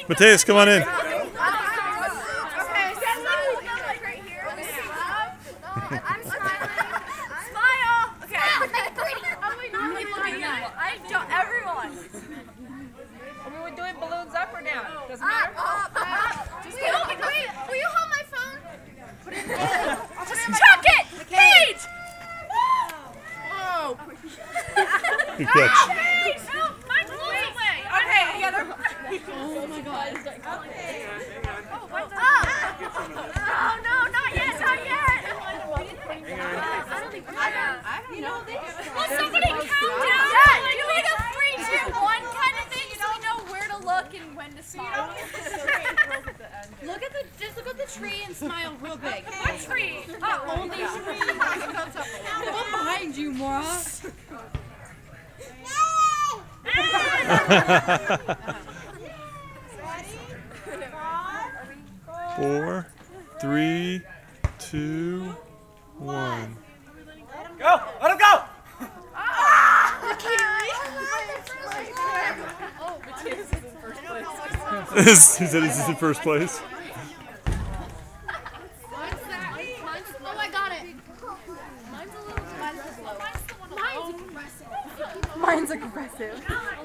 Mateus, come on in. Okay, I'm smiling. Smile. Okay. Everyone. Are we doing balloons up or down? Doesn't matter. Will you hold my phone? Put it in. Chuck it! Paige! Oh. Good catch. Paige! Mine's blowing away. Okay, together. Oh my god. Okay. Oh, no, not yet, not yet. Will somebody count down? Yeah, do like a 3, 2, 1 kind of thing so we know where to look and when to smile. Just look at the tree and smile real big. What tree? Only tree. The one behind you, Maura. 4, 3, 2, 1. Go! Let him go! He said this is in first place. Oh, I got it. Mine's aggressive.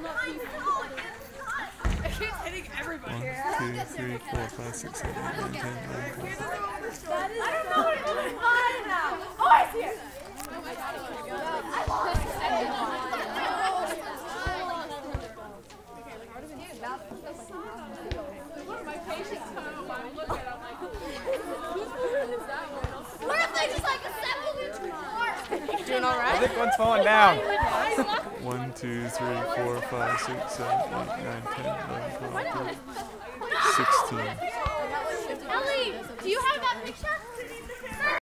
It's hitting everybody. 1, 2, 3, 4, 5, 6, 7, 8, 9, 10, 11, 12. I don't know what it's fine now. Oh, I see it. What if they just like assembled into cars? Doing all I right? think one's falling down. 1, 2, 3, 4, 5, 6, 7, 8, 9, 10, 11, 12, 13, 16.